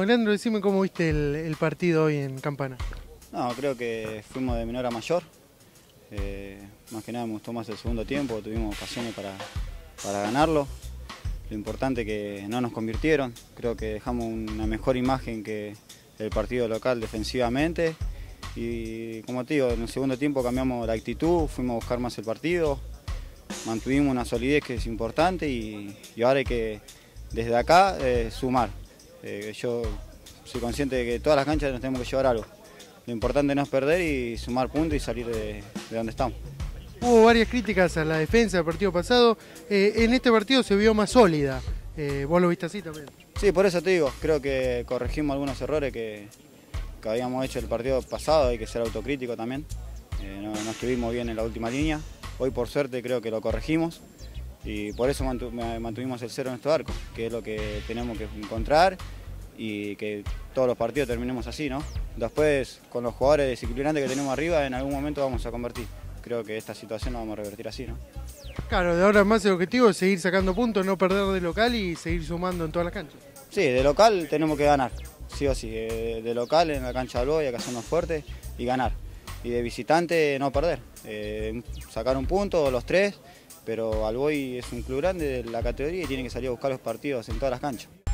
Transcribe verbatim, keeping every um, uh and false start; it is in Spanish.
Leandro, decime cómo viste el, el partido hoy en Campana. No, creo que fuimos de menor a mayor. Eh, más que nada me gustó más el segundo tiempo, tuvimos ocasiones para, para ganarlo. Lo importante es que no nos convirtieron, creo que dejamos una mejor imagen que el partido local defensivamente. Y como te digo, en el segundo tiempo cambiamos la actitud, fuimos a buscar más el partido, mantuvimos una solidez que es importante y, y ahora hay que desde acá eh, sumar. Eh, yo soy consciente de que todas las canchas nos tenemos que llevar algo. Lo importante no es perder y sumar puntos y salir de, de donde estamos. Hubo varias críticas a la defensa del partido pasado, eh, en este partido se vio más sólida, eh, vos lo viste así también. Sí, por eso te digo, creo que corregimos algunos errores que, que habíamos hecho el partido pasado, hay que ser autocrítico también, eh, no, no estuvimos bien en la última línea, hoy por suerte creo que lo corregimos y por eso mantu mantuvimos el cero en nuestro arco, que es lo que tenemos que encontrar y que todos los partidos terminemos así, ¿no? Después, con los jugadores desequilibrantes que tenemos arriba, en algún momento vamos a convertir. Creo que esta situación la vamos a revertir así, ¿no? Claro, de ahora en más el objetivo es seguir sacando puntos, no perder de local y seguir sumando en todas las canchas. Sí, de local tenemos que ganar, sí o sí. De local en la cancha de Alboy hay que hacernos fuertes y ganar. Y de visitante no perder, eh, sacar un punto o los tres, pero Alboy es un club grande de la categoría y tiene que salir a buscar los partidos en todas las canchas.